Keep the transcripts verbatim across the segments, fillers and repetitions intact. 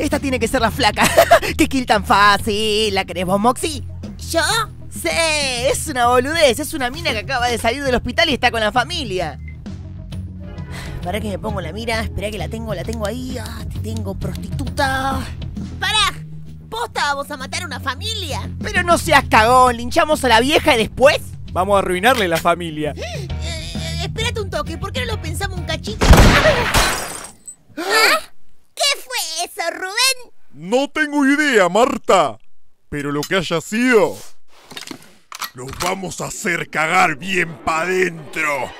esta tiene que ser la flaca. ¡Qué kill tan fácil! ¿La querés vos, Moxie? ¿Yo? Sí, es una boludez. Es una mina que acaba de salir del hospital y está con la familia. Para que me pongo la mira. Espera que la tengo, la tengo ahí. Ah, te tengo, prostituta. Pará, ¿posta vamos a matar a una familia? Pero no seas cagón. ¿Linchamos a la vieja y después? Vamos a arruinarle la familia. Eh, eh, espérate un toque, ¿por qué no lo pensamos un cachito? ¿Ah? ¿Qué fue eso, Rubén? No tengo idea, Marta. Pero lo que haya sido, los vamos a hacer cagar bien pa' dentro.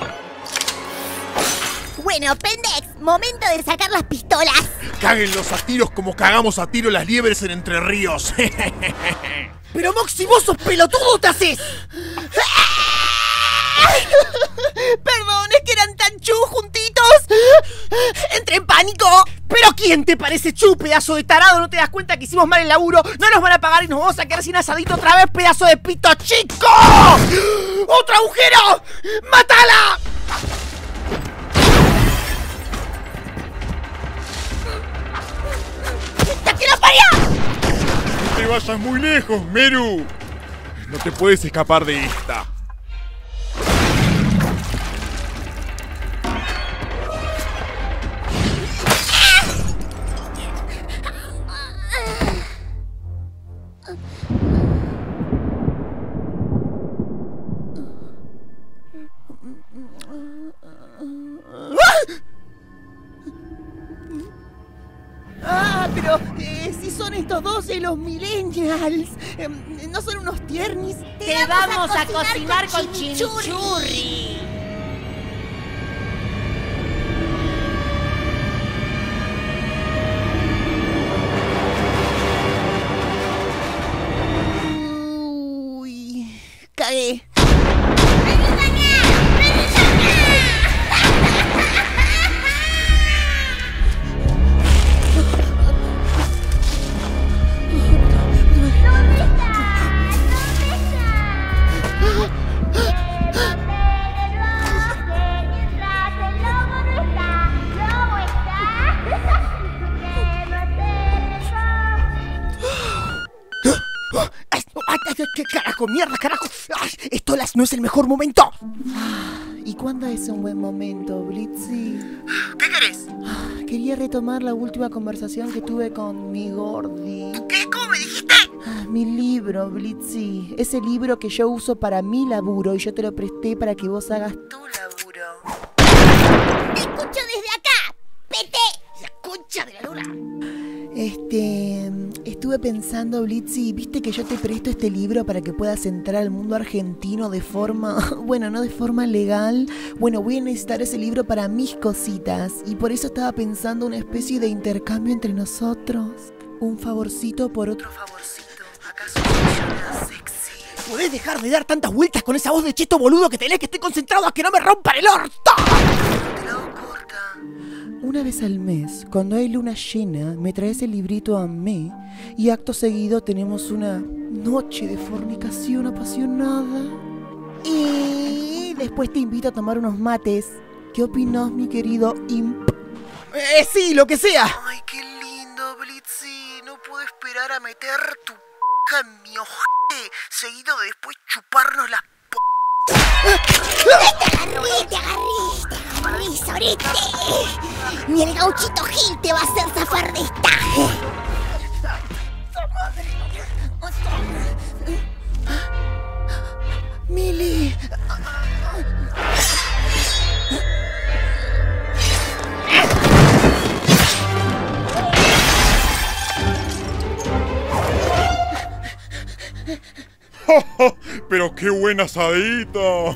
Bueno, pendex, momento de sacar las pistolas. Cáguenlos a tiros como cagamos a tiro las liebres en Entre Ríos. Pero Moxie, vos sos pelotudo, te haces. Perdón, es que eran tan chu juntitos. Entré en pánico. ¿Pero quién te parece chu, pedazo de tarado? ¿No te das cuenta que hicimos mal el laburo? No nos van a pagar y nos vamos a quedar sin asadito otra vez, pedazo de pito chico. ¡Otro agujero! ¡Mátala! ¡Ya quiero parar! No te vayas muy lejos, Meru. No te puedes escapar de esta. Ah, pero eh, si son estos dos eh, los millennials. Eh, no son unos tiernis. Te, Te vamos a cocinar con chimichurri. Uy, cagué. ¿Qué carajo, mierda, carajo? Ay, esto las no es el mejor momento. ¿Y cuándo es un buen momento, Blitzy? ¿Qué querés? Quería retomar la última conversación que tuve con mi Gordi. ¿Qué? ¿Cómo me dijiste? Mi libro, Blitzy. Ese libro que yo uso para mi laburo y yo te lo presté para que vos hagas tu laburo. Te escucho desde acá, pete. La concha de la lora. Este, estuve pensando, Blitzy, viste que yo te presto este libro para que puedas entrar al mundo argentino de forma, bueno, no de forma legal. Bueno, voy a necesitar ese libro para mis cositas y por eso estaba pensando una especie de intercambio entre nosotros. Un favorcito por otro favorcito. ¿Acaso no suena sexy? ¿Podés dejar de dar tantas vueltas con esa voz de cheto boludo que tenés, que estoy concentrado a que no me rompan el orto? Te lo hago corta. Una vez al mes, cuando hay luna llena, me traes el librito a mí y acto seguido tenemos una noche de fornicación apasionada. Y después te invito a tomar unos mates. ¿Qué opinás, mi querido Imp? Eh, sí, lo que sea. Ay, qué lindo, Blitzy. No puedo esperar a meter tu p*** en mi ojete, seguido de después chuparnos las p***. Te agarré, te agarré, te agarré, sorete. Ni el gauchito Gil te va a hacer zafar de esta. Mili. Pero qué buen asadito.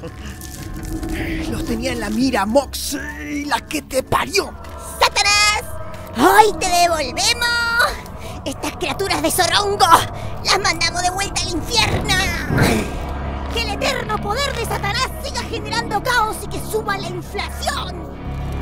Los tenía en la mira, Moxie, la que te parió. ¡Satanás! ¡Hoy te devolvemos! Estas criaturas de Zorongo las mandamos de vuelta al infierno. Que el eterno poder de Satanás siga generando caos y que suba la inflación.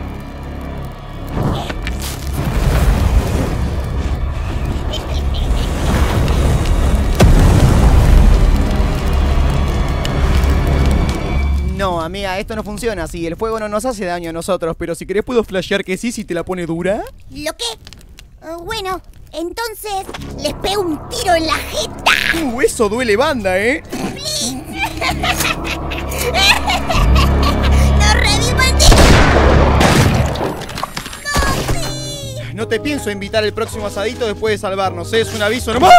No, amiga, esto no funciona así. El fuego no nos hace daño a nosotros, pero si querés puedo flashear que sí si te la pone dura. ¿Lo qué? Uh, bueno, entonces les pego un tiro en la jeta. Uh, eso duele banda, ¿eh? ¡No revivan! No te pienso invitar el próximo asadito después de salvarnos, ¿eh? Es un aviso nomás.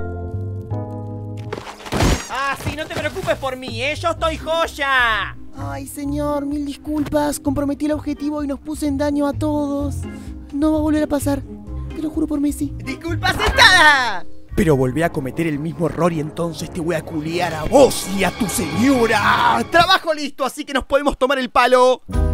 Ah, sí, no te preocupes por mí, ¿eh? Yo estoy joya. Ay, señor, mil disculpas. Comprometí el objetivo y nos puse en daño a todos. No va a volver a pasar. Te lo juro por Messi. ¡Disculpa aceptada! Pero volví a cometer el mismo error y entonces te voy a culiar a vos y a tu señora. Trabajo listo, así que nos podemos tomar el palo.